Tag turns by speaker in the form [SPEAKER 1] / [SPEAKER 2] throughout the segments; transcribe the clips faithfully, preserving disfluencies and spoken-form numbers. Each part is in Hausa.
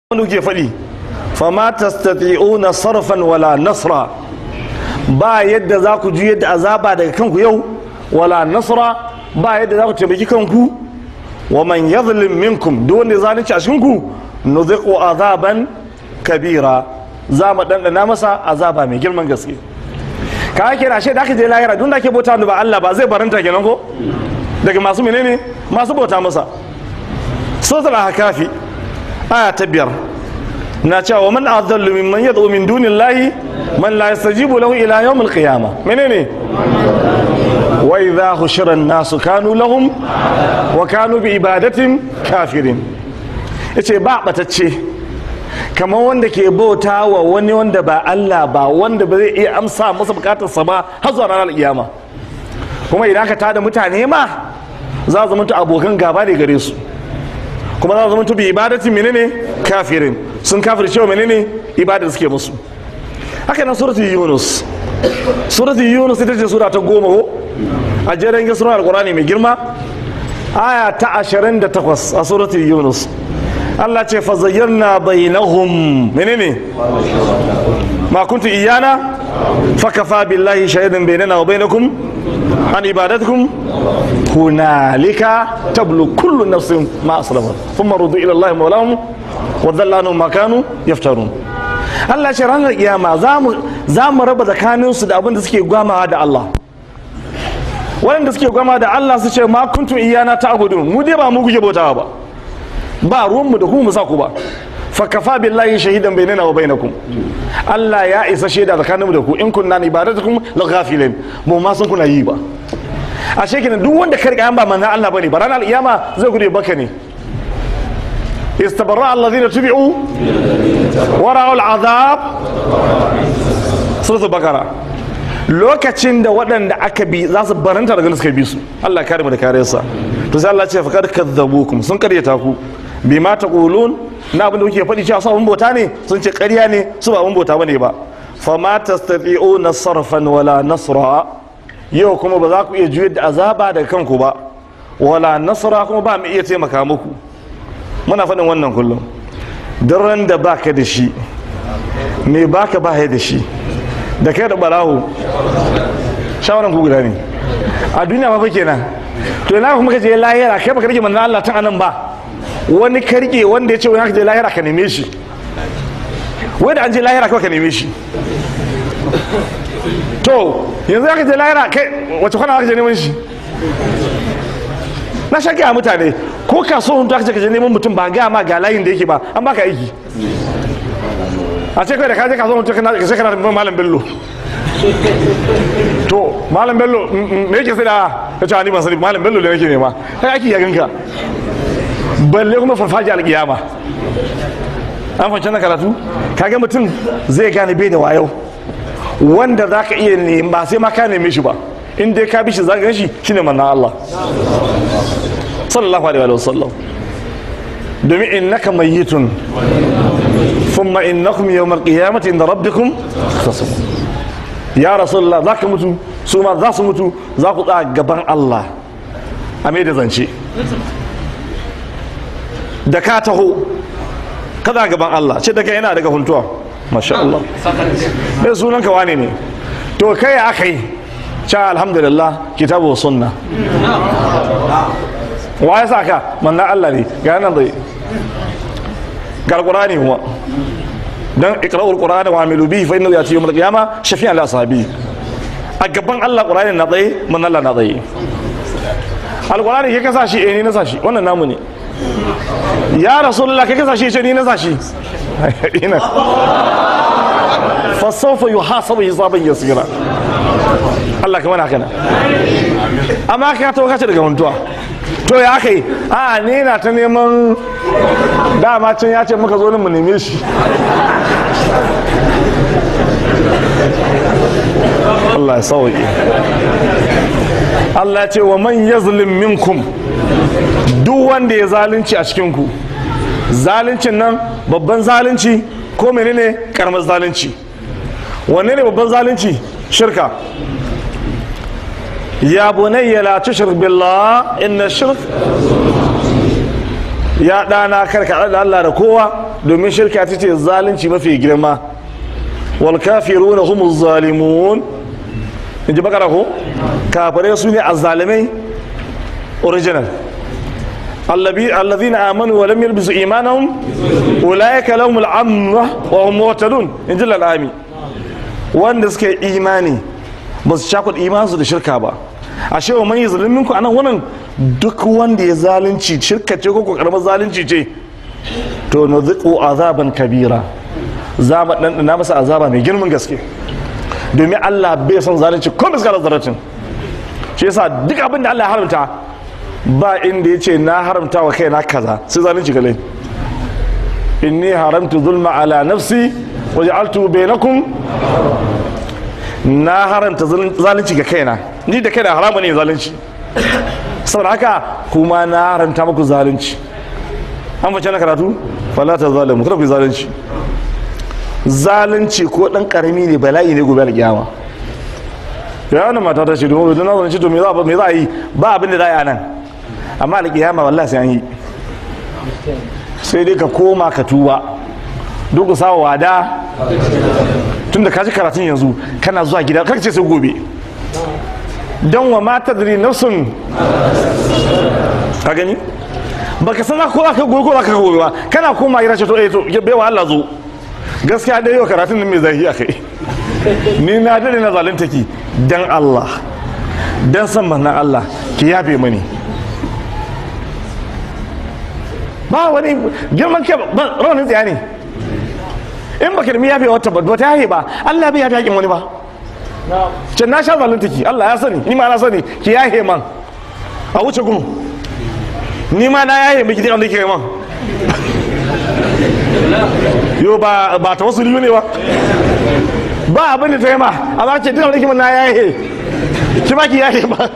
[SPEAKER 1] wani ke faɗi fama tastati'una sarfan wala nasra, ba yadda za ku ji yadda azaba daga kanku yau, wala nasra ba yadda za ku taimaki kanku. Wa man yadhlim minkum, duk wanda ya zalunci a cikin ku, nuziqu azaban kabira, za mu dandana masa azaba mai girman gaske. Ka ake na da aka je lahira duk da ake bauta ba Allah ba zai baranta kenan ko daga masu menene masu bauta masa. Suratul Ahqaf aya ta biyar na cewa man adallu mimman yad'u min dunillahi man la yastajibu lahu ila yawm al-qiyamah. Menene? Wa idha hushira an-nasu kanu lahum wa kanu bi ibadatin kafirin. Yace ba batacce kamar wanda ke bauta wa wani wanda ba Allah ba, wanda ba zai iya amsa masa bukatarsa ba har zuwa ranar kiyama. Kuma idan ka tada mutane ma za su zama abokan gaba ne gare su, kuma za su zama bi ibadatin menene kafirin, sun kafir cewa menene ibada suke musu. Haka nan suratul Yunus, suratul Yunus ita ce sura ta goma ko a jerin gasar alqur'ani mai girma, aya ta ashirin da takwas a suratul Yunus. Allah ce fa zayyana bainahum menene ma kuntu iyana fa kafa billahi shahidan bainana wa bainakum an ibadatukum hunalika tablu kullu nafsin ma aslamat thumma rudu ila allahi mawlahum wa dhalla anhum ma kanu yaftarun. Allah ce ranar kiyama zamu zamu raba tsakanin su da abin da suke gwamawa da Allah. Wanda suke gwamawa da Allah su ce ma kuntu iyana ta'budun, mu dai ba mu guje bautawa ba, ba ruwanmu da kuma mu sa ku ba. Fa kafa billahi shahidan bainana wa bainakum, Allah ya isa shaida tsakaninmu da ku in kunna ibadatukum la ghafilin, mu ma sun kuna yi ba. A shekin duk wanda ka riga an ba manzon Allah bane, ba ranar kiyama zai gude baka ne. Istabarra alladhina tubi'u wa ra'u al'adab. Suratul Baqara. Lokacin da waɗanda aka bi za su baranta daga suka bi su, Allah kare mu da kariyarsa. To sai Allah ce fa kad kadzabukum, sun karyata ku bima taqulun, na abin da kuke faɗi cewa su abin bauta ne, sun ce ƙarya ne, su ba abin bauta bane ba. Fa ma tastati'una sarfan wala nasra, yau kuma ba za ku iya juyar da azaba daga kanku ba, wala nasra kuma ba mu iya taimaka muku. Muna faɗin wannan kullum, duk ran da baka da shi me baka ba da shi, da kai da barawo shawaran ku guda ne a duniya ba fa kenan. To ina kuma ka je lahira kai baka rike manzon Allah tun anan ba, wani ka rike wanda ya ce wani ka je lahira ka neme shi, wai da an je lahira kawai ka neme shi. To yanzu aka je lahira kai wace kwana aka je neman shi? Na shaki a mutane ko kasuwan ta aka je neman mutum ba ga ma ga layin da yake ba, an baka aiki. A ce kai da ka je kasuwan mutum ka sai kana da malam Bello. To malam Bello me yake sai da ya ce ni ban sani, malam Bello da nake nema, kai aiki ya ganka balle kuma farfaji alƙiyama. An fahimci na karatu, kaga mutum zai gane bai da wayo, wanda za ka iya nema ba sai ma ka neme shi ba, in dai ka bi shi za ka gan shi shine manna Allah sallallahu alaihi wa sallam. domin innaka mayyitun thumma innakum yawmal qiyamati inda rabbikum takhtasamun. Ya rasulullah za ka mutu, su ma za su mutu, za ku tsaya gaban Allah a mai da zance. Da ka taho kada gaban Allah ce daga yana daga huntuwa, masha Allah, mai sunan ka wane ne? To kai aka yi ca alhamdulillah kitabu sunna. Wa ya sa ka? manna Allah ne ga nan zai ga alqur'ani kuma dan iqra'ul qur'ana wa amilu bihi fa innahu yati yawm al-qiyamah shafi'an li ashabi. A gaban Allah qur'ani na tsaye, man Allah na tsaye. Alqur'ani ke kasa shi, eh ni na sa shi, wannan namu ne. Ya rasulullah ke kasa shi, ce ni na sa shi. Ina fa sawfa yuhasabu hisaban yasira. Allah kamar haka na. Amma ka to kace daga muntuwa. To ya kai a ne na ta neman, dama can ya ce muka zo mu neme shi. Allah ya sauki. Allah ya ce wa man yazlim minkum, duk wanda ya zalunci a cikin ku, zaluncin nan babban zalunci ko menene karamar zalunci? Wanne ne babban zalunci? Shirka. Ya bunayya la tushrik billah inna shirk, ya dana karka da Allah da kowa, domin shirka ta ce zalunci mafi girma wal kafiruna humuz zalimun in ji bakara ko kafirai su ne azzalimai original allazina amanu wa lam yalbisu imanahum ulaika lahumul amn wa hum muhtadun in ji lalami wanda suke imani ba su shakud imansu da shirka ba ashe wa man yazlim minku anan wannan duk wanda ya zalunci shirka ce ko karamar zalunci ce to nuziqu azaban kabira za mu dan na masa azaba mai girman gaske domin Allah bai son zalunci ko misalan zarratin shi yasa duk abin da Allah ya haramta ba inda yace na haramta wa kaina kaza sai zalunci gale inni haramtu zulma ala nafsi wa ja'altu bainakum na haramta zalunci ga kaina ni da kaina haramu ne zalunci saboda haka kuma na haramta muku zalunci an fice na karatu fala ta zalimu kada ku zalunci zalunci ko dan karami ne bala'i ne gobe alkiyama ya wannan mata ta ce domin na zalunci to me za me za a yi ba abin da za a yi nan amma alkiyama wallahi sai an yi sai dai ka koma ka tuba duk sawa wada tunda ka ji karatun yanzu kana zuwa gida kaka ce sai gobe don wa ma tadri nafsun ka gani baka san ko za ka gobe ko za ka gobe ba kana koma gida ce to eh to baiwa Allah zo gaskiya dai yau karatun nan mai zahi akai ni na dade na zalunta ki dan Allah dan san manzon Allah ki yafe mani ba wani girman ke rawanin tsaya ne in baka da yafe wata ba ta yafe ba Allah bai yafe hakin wani ba can na sha zalunta ki Allah ya sani ni ma na sani ki yafe man a wuce gumu ni ma na yafe miki dai ke man yo ba ba ta wasu riyu ne ba ba abin da ta yi ma amma ce duk da na yafe ki ba ki yafe ba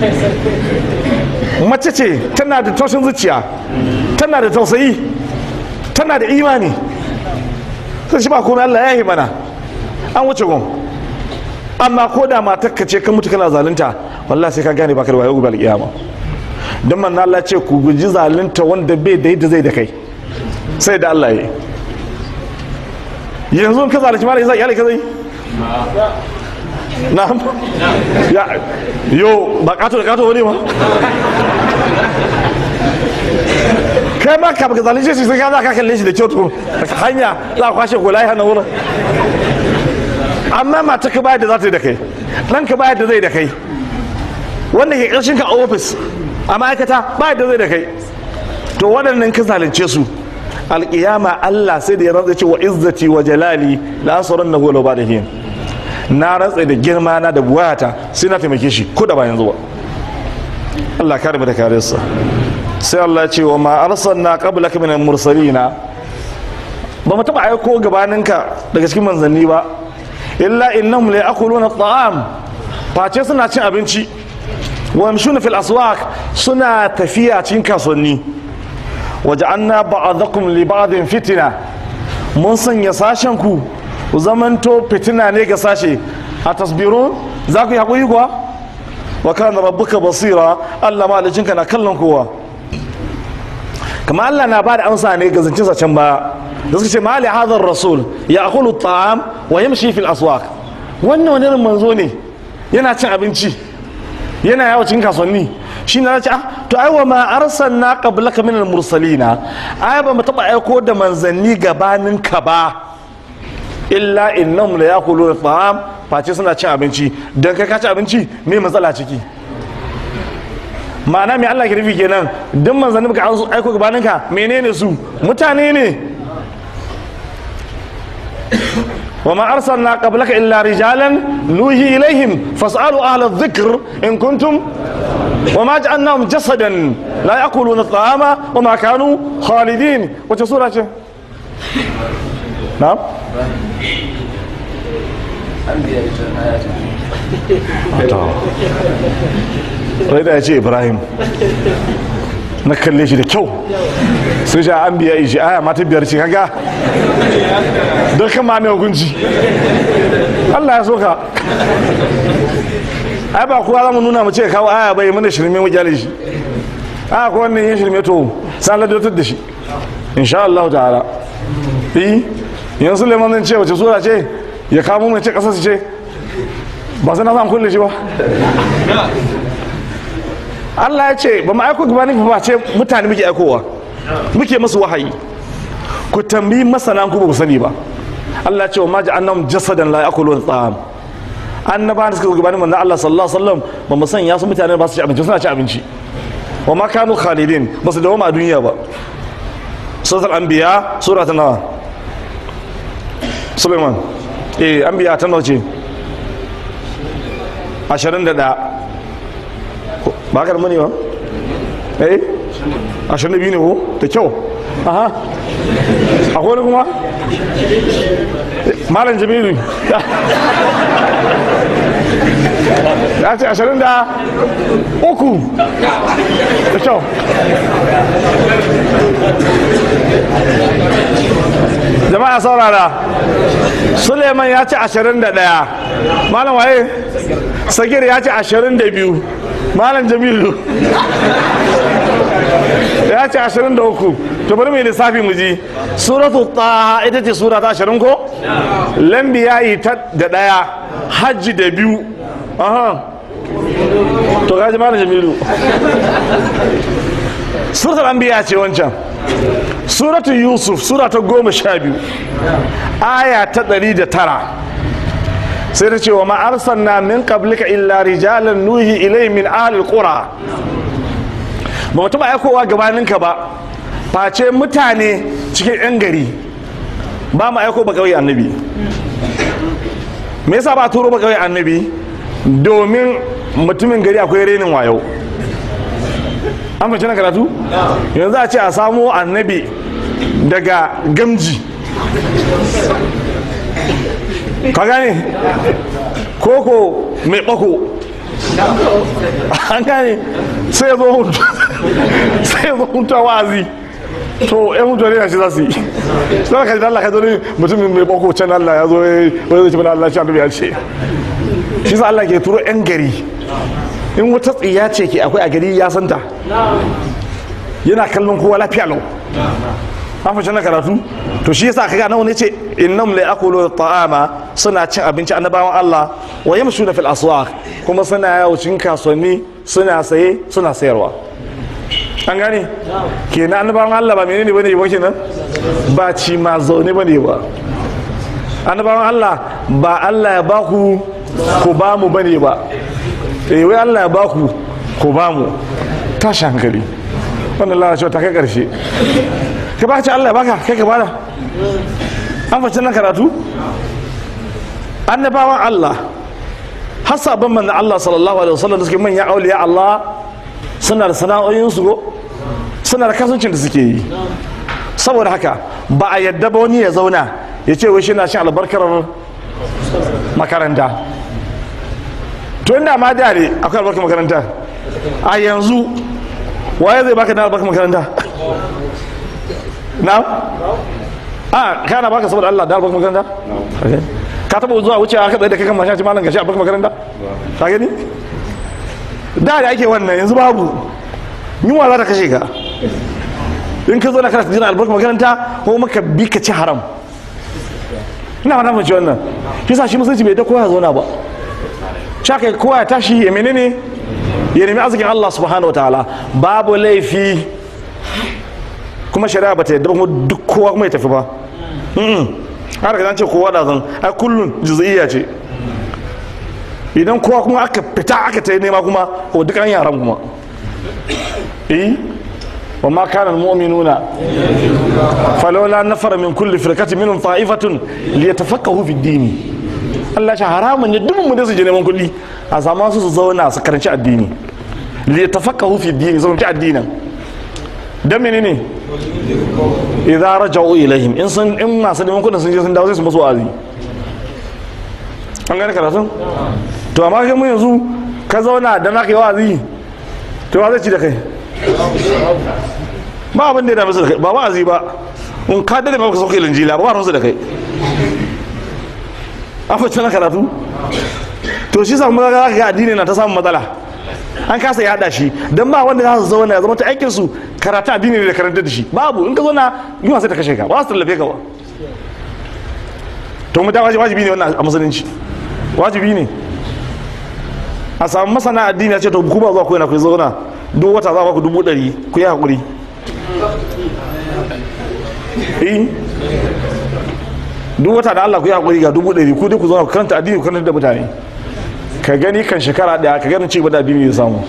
[SPEAKER 1] mace ce tana da taushin zuciya tana da tausayi tana da imani sai shi ba komai Allah ya yi mana an wuce gun amma ko da matarka ce kan mutu kana zalunta wallahi sai ka gane baka da wayo gobe alƙiyama don manzo Allah ce ku guji zalunta wanda bai da yadda zai da kai sai da Allah ya yi yanzu ka zalunci mara zai ka zai na'am ya yo ba kato da kato wani ma kai ma ka baka zalunce shi sai ka za ka kalle shi da kyau to hanya za ka kwashe ko layi hana wurin amma mata ka bayar da za ta yi da kai ɗan ka bayar da zai da kai wanda ke ƙarshen ka a ofis a ma'aikata bayar da zai da kai to waɗannan ka zalunce su alƙiyama Allah sai da ya rantsa ce wa izzati wa jalali la asrannahu law ba'dahin na rantsa da girma na da buwata sai na taimake shi ko da ba yanzu ba Allah kare mu da kariyarsa sai Allah ce wa ma arsalna qablaka minal mursalina ba mu taba aiko gabaninka daga cikin manzanni ba illa innahum la ya'kuluna at'am face suna cin abinci wa yamshuna fil aswaq suna tafiya cikin kasuwanni waja'alna ba'dakum li ba'din fitina mun sanya sashen ku zamanto fitina ne ga sashe a tasbirun za ku yi haƙuri kuwa wa kana rabbuka basira Allah malicinka na kallon kowa kama Allah na ba da amsa ne ga zancinsa can baya da suka ce mali hadar rasul ya akulu ta'am wa yamshi fil aswaq wannan wani irin manzo ne yana cin abinci yana yawo cikin kasuwanni shi na ce ah to ai wa ma arsalna qablaka minal mursalina ai ba mu taba aiko da manzanni gabanin ka ba illa innahum la yaquluna ta'am face suna cin abinci dan kai ka ci abinci me matsala ciki ma'ana mai Allah ke nufi kenan duk manzanni baka aiko gabanin ka menene su mutane ne wa ma arsalna qablaka illa rijalan nuhi ilaihim fas'alu ahla adh-dhikr in kuntum wa ma ja'alnahum jasadan la yaquluna at-ta'ama wa ma kanu khalidin wace sura ce na'am rai da ya ce ibrahim na kalle shi da kyau sai shi an biya shi aya mata biyar ce kaga don kama mai hukunci Allah ya soka ai ba kuwa za mu nuna mu ce kawo aya bai mana shirme mu gyale shi aya ko wannan yin shirme to san ladatar da shi insha Allah ta'ala eh yanzu Suleiman zan ce wace sura ce ya kamo mai ce kasar su ce ba sai na san kulle shi ba Allah ya ce ba mu aiko gabanin ba ce mutane muke aikowa muke musu wahayi ku tambayi masana ku ba ku sani ba Allah ya ce wa ma ja'annahum jasadan la ya'kulun ta'am annabawan suka gabanin manzo Allah sallallahu alaihi wasallam ba mu san ya su mutane ba su ci abinci suna ci abinci wa ma kanu khalidin ba su dawo a duniya ba suratul anbiya sura ta nawa Suleiman eh anbiya ta nawa ce ashirin da ɗaya ba ka da mani ba eh ashirin da biyu ne ko da kyau aha akwai wani kuma malam jamilu ya ce ashirin da uku da kyau jama'a saurara Suleiman ya ce ashirin da ɗaya malam waye sagir ya ce ashirin da biyu malam jamilu ya ce ashirin da uku to bari mai lissafi mu ji suratu taha ita ce sura ta ashirin ko lambi ya yi ta da ɗaya hajji da biyu aha to gaji malam jamilu suratul anbiya ce wancan suratu yusuf sura ta goma sha biyu aya ta ɗari da tara sai ta ce wa ma arsalna min qablika illa rijalan nuhi ilai min ahlil qura ba mu taɓa aikowa gabaninka ba face mutane cikin yan gari ba mu aiko ba kawai annabi me yasa ba turo ba kawai annabi domin mutumin gari akwai renin wayo an fahimci na karatu yanzu a ce a samo annabi daga gamji ka gane koko mai bako an gane sai zo hutu sai zo hutu wazi to yan mutu ne shi za su yi sai ka ji Allah ka zo ne mutumin mai bako can Allah ya zo wai zai ci mana Allah shi annabi ya ce shi sa Allah ke turo yan gari in wata tsiya ce ke akwai a gari ya santa yana kallon kowa lafiya lau an fashe na karatu to shi yasa kaga nawa ne ce innam la aqulu ta'ama suna cin abinci annabawan Allah wa yamshuna fil aswaq kuma suna yawo cikin kasuwanni suna saye suna sayarwa an gane kenan annabawan Allah ba menene bane ba kenan ba ci ma zaune bane ba annabawan Allah ba Allah ya baku ku ba mu bane ba eh wai Allah ya baku ku ba mu tashi hankali wannan lalacewa ta kai karshe ka ba ce Allah ya baka kai ka bada an fashe nan karatu annabawan Allah har sabon manzon Allah sallallahu alaihi wasallam da suke manyan auliya Allah suna da sana'o'in su go suna da kasuwancin da suke yi saboda haka ba a yadda ba wani ya zauna ya ce wai shi na shan albarkar makaranta to inda ma da ne akwai albarkar makaranta a yanzu waye zai baka na albarkar makaranta na a kana baka saboda Allah da albarkar makaranta ka taba zuwa wuce aka tsaye da kakan mashin malam gashi albarkar makaranta ka gani da da ake wannan yanzu babu yunwa za ta kashe ka in ka zo na kana jira albarkar makaranta ko maka bi ka ci haram ina fata mace wannan shi sa shi musulunci bai da kowa ya zauna ba shaka kowa ya tashi ya menene ya nemi arzikin Allah subhanahu wa ta'ala babu laifi kuma shari'a ba ta yadda kuma duk kowa kuma ya tafi ba har ka ce kowa da zan ai kullun juz'iyya ce idan kowa kuma aka fita aka ta nema kuma ko duk an yaran kuma eh wa ma kana almu'minuna falawla nafara min kulli firqatin minhum ta'ifatun liyatafaqahu fi ad-din Allah ya haramun ne dukkan mu da su je neman kulli a samu su su zauna su karanci addini liyatafaqahu fi ad-din zauna ci addinin dan menene idza raja'u ilaihim in sun in masu neman kudin sun je sun dawo sai su musu azi an gane karatun to amma kai mu yanzu ka zauna da naka yi wazi to wa zai ci da kai ba abin da ya dame su da kai ba wazi ba in ka dade ba ka sauke linjila ba ba su da kai an fahimci na karatu to shi samu ga ga addini na ta samun matsala an kasa ya hada shi don ba wanda za su zauna ya zama ta aikin su karatu addini ne da karanta da shi babu in ka zauna yunwa sai ta kashe ka ba su tallafe ka ba to mu ta wajibi ne wannan a musulunci, wajibi ne a samu masana addini ya ce to ku ba zuwa ku yana ku zauna duk wata za ku dubu ɗari ku yi haƙuri. eh duk wata da Allah ku yi haƙuri ga dubu ɗari ku duk ku zauna ku karanta addini ku karanta da mutane ka gani kan shekara ɗaya ka gani ci gaba da addini ya samu.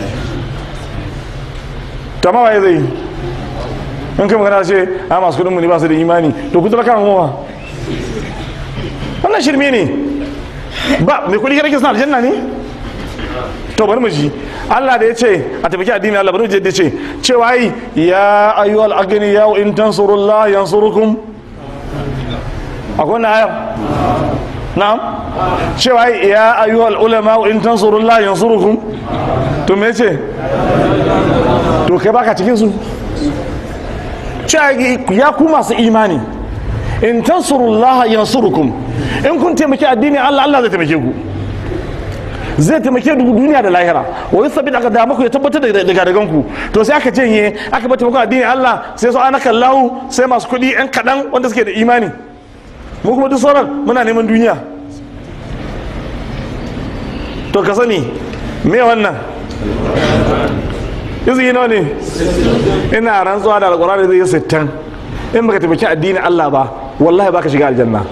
[SPEAKER 1] tama waye zai in kai magana ce a masu kudin mu ne ba su da imani to ku talaka mu ma wannan shirme ne ba mai kudi kake suna aljanna ne. to bari mu ji Allah da ya ce a tabbaki addini Allah bari mu je da ce cewa ai ya ayyuhal agni ya in tansurullah yansurukum akwai wannan ayar na'am cewa ai ya ayyuhal ulama in tansurullah yansurukum to me ce to kai baka cikin su cewa ya ku masu imani in tansurullah yansurukum in kun taimaki addini Allah Allah zai taimake ku zai taimake duniya da lahira wai sabida aka da muku ya tabbatar da daga dagan ku to sai aka janye aka bata muku addini Allah sai su ana kallahu sai masu kuɗi yan kaɗan wanda suke da imani mu kuma duk sauran muna neman duniya. to ka sani me wannan izini nawa ne ina rantsuwa da alƙur'ani zai yi sittin in baka taimaki addini Allah ba wallahi baka shiga aljanna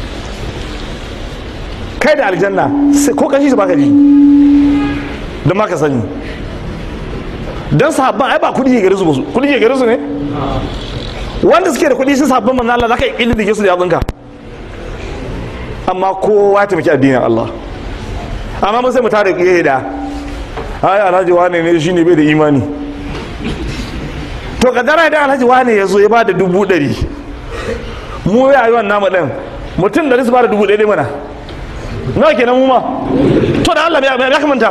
[SPEAKER 1] kai da aljanna ko kashi su baka ji don ma ka sani don sahabban ai ba kudi ke gare su ba su kudi ke gare su ne wanda suke da kudi sun sahabban manzo Allah zaka yi da ke su da yatsunka amma kowa ya taimaki addinin Allah amma mun sai mu tare kiyaye da ai alhaji wane ne shine bai da imani to kadara da alhaji wane ya zo ya bada dubu ɗari mu ya yi wannan namu ɗin mutum da su bada dubu ɗari mana nawa kenan mu ma to da Allah ya kamanta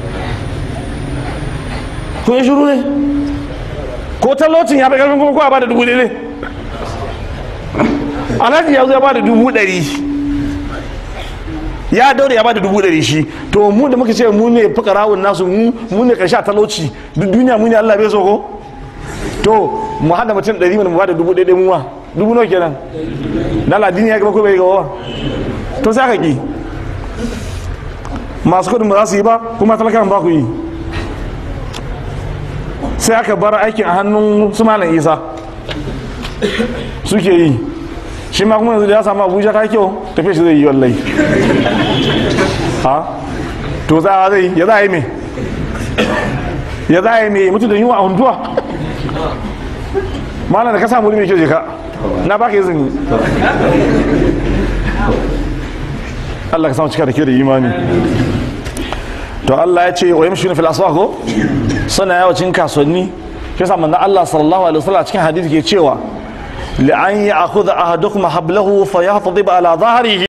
[SPEAKER 1] kun yi shiru ne ko talocin ya bai karfin kuma kowa bada dubu ɗari ne alhaji ya zo ya bada dubu ɗari ya daure ya bada dubu ɗari shi to mu da muka ce mu ne fukarawun nasu mu ne karshe a talauci duk duniya mu ne Allah bai so ko to mu hada mutum ɗari mu bada dubu ɗari mu ma dubu nawa kenan na ladini ya gaba ko bai gaba to sai aka ki masu kudin ba za su yi ba kuma talakan ba ku yi sai aka bar aikin a hannun su malam isa suke yi shi ma kuma yanzu da ya samu abuja ka kyau tafiya shi zai yi wallai ha to za a zai ya za a yi me ya za a yi me mutu da yiwa a huntuwa malam da ka samu mai kyau je ka na baka izini Allah ka samu cika da ke da imani to Allah ya ce wa yamshuna fil aswaq ko sana yawacin kasuwanni shi yasa manzo Allah sallallahu alaihi wasallam cikin hadisi ke cewa li an ya'khudha ahadukum hablahu fayahtadib ala dhahrihi